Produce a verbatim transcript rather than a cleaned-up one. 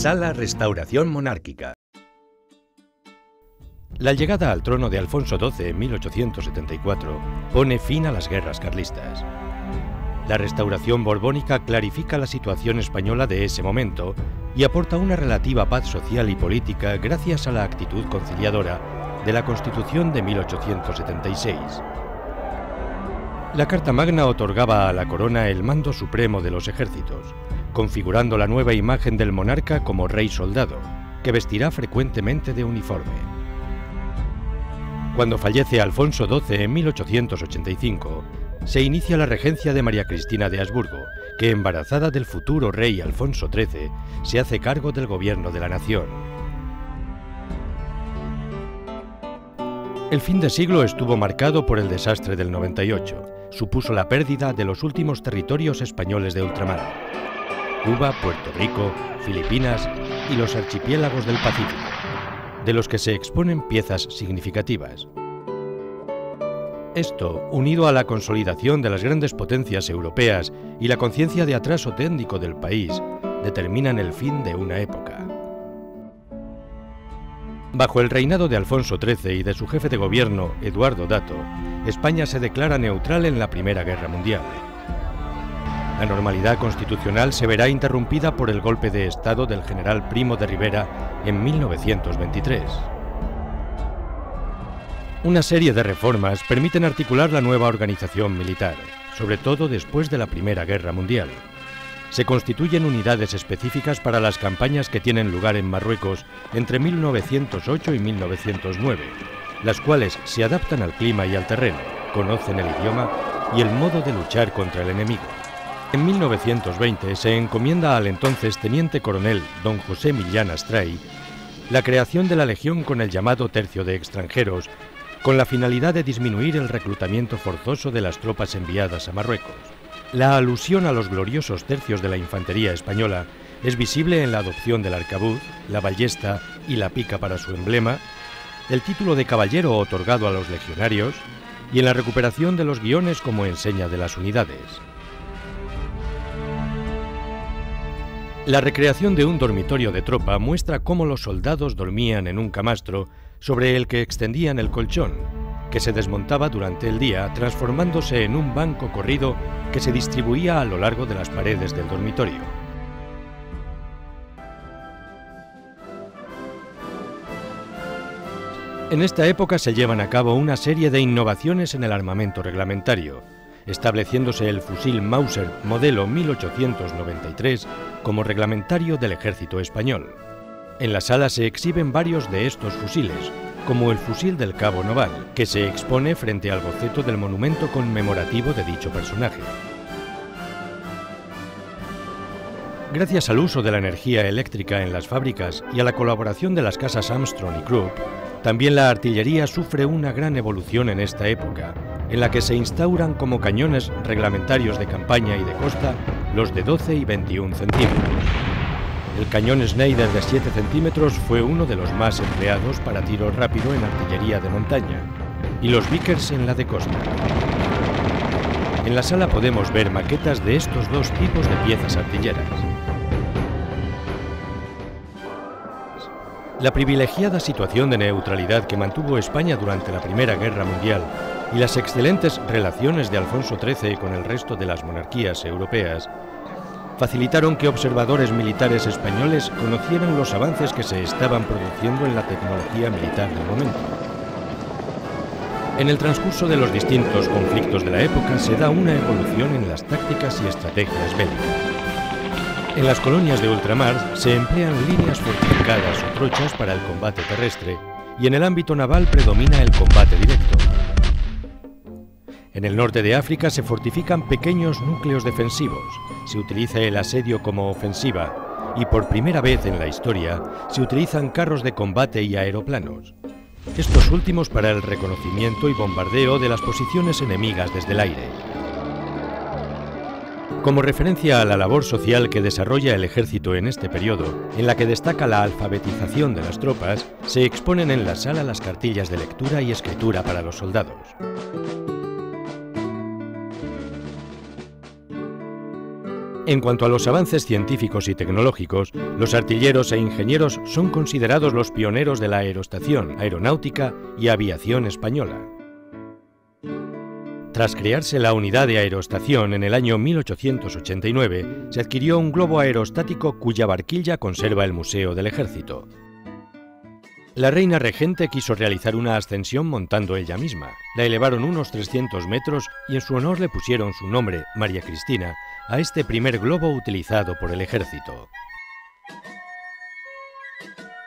Sala Restauración Monárquica. La llegada al trono de Alfonso doce en mil ochocientos setenta y cuatro pone fin a las guerras carlistas. La restauración borbónica clarifica la situación española de ese momento y aporta una relativa paz social y política gracias a la actitud conciliadora de la Constitución de mil ochocientos setenta y seis. La Carta Magna otorgaba a la corona el mando supremo de los ejércitos, configurando la nueva imagen del monarca como rey soldado, que vestirá frecuentemente de uniforme. Cuando fallece Alfonso doce en mil ochocientos ochenta y cinco, se inicia la regencia de María Cristina de Habsburgo, que, embarazada del futuro rey Alfonso trece, se hace cargo del gobierno de la nación. El fin de siglo estuvo marcado por el desastre del noventa y ocho. Supuso la pérdida de los últimos territorios españoles de ultramar: Cuba, Puerto Rico, Filipinas y los archipiélagos del Pacífico, de los que se exponen piezas significativas. Esto, unido a la consolidación de las grandes potencias europeas y la conciencia de atraso técnico del país, determinan el fin de una época. Bajo el reinado de Alfonso trece y de su jefe de gobierno, Eduardo Dato, España se declara neutral en la Primera Guerra Mundial. La normalidad constitucional se verá interrumpida por el golpe de Estado del general Primo de Rivera en mil novecientos veintitrés. Una serie de reformas permiten articular la nueva organización militar, sobre todo después de la Primera Guerra Mundial. Se constituyen unidades específicas para las campañas que tienen lugar en Marruecos entre mil novecientos ocho y mil novecientos nueve, las cuales se adaptan al clima y al terreno, conocen el idioma y el modo de luchar contra el enemigo. En mil novecientos veinte se encomienda al entonces teniente coronel don José Millán Astray la creación de la Legión con el llamado Tercio de Extranjeros, con la finalidad de disminuir el reclutamiento forzoso de las tropas enviadas a Marruecos. La alusión a los gloriosos tercios de la infantería española es visible en la adopción del arcabuz, la ballesta y la pica para su emblema, el título de caballero otorgado a los legionarios y en la recuperación de los guiones como enseña de las unidades. La recreación de un dormitorio de tropa muestra cómo los soldados dormían en un camastro sobre el que extendían el colchón, que se desmontaba durante el día transformándose en un banco corrido que se distribuía a lo largo de las paredes del dormitorio. En esta época se llevan a cabo una serie de innovaciones en el armamento reglamentario, estableciéndose el fusil Mauser modelo mil ochocientos noventa y tres como reglamentario del ejército español. En la sala se exhiben varios de estos fusiles, como el fusil del Cabo Noval, que se expone frente al boceto del monumento conmemorativo de dicho personaje. Gracias al uso de la energía eléctrica en las fábricas y a la colaboración de las casas Armstrong y Krupp, también la artillería sufre una gran evolución en esta época, en la que se instauran como cañones reglamentarios de campaña y de costa los de doce y veintiún centímetros. El cañón Schneider de siete centímetros fue uno de los más empleados para tiro rápido en artillería de montaña, y los Vickers en la de costa. En la sala podemos ver maquetas de estos dos tipos de piezas artilleras. La privilegiada situación de neutralidad que mantuvo España durante la Primera Guerra Mundial y las excelentes relaciones de Alfonso trece con el resto de las monarquías europeas facilitaron que observadores militares españoles conocieran los avances que se estaban produciendo en la tecnología militar del momento. En el transcurso de los distintos conflictos de la época se da una evolución en las tácticas y estrategias bélicas. En las colonias de ultramar se emplean líneas fortificadas o trochas para el combate terrestre y en el ámbito naval predomina el combate directo. En el norte de África se fortifican pequeños núcleos defensivos, se utiliza el asedio como ofensiva y por primera vez en la historia se utilizan carros de combate y aeroplanos, estos últimos para el reconocimiento y bombardeo de las posiciones enemigas desde el aire. Como referencia a la labor social que desarrolla el ejército en este periodo, en la que destaca la alfabetización de las tropas, se exponen en la sala las cartillas de lectura y escritura para los soldados. En cuanto a los avances científicos y tecnológicos, los artilleros e ingenieros son considerados los pioneros de la aerostación, aeronáutica y aviación española. Tras crearse la unidad de aerostación en el año mil ochocientos ochenta y nueve, se adquirió un globo aerostático cuya barquilla conserva el Museo del Ejército. La reina regente quiso realizar una ascensión montando ella misma. La elevaron unos trescientos metros y en su honor le pusieron su nombre, María Cristina, a este primer globo utilizado por el ejército.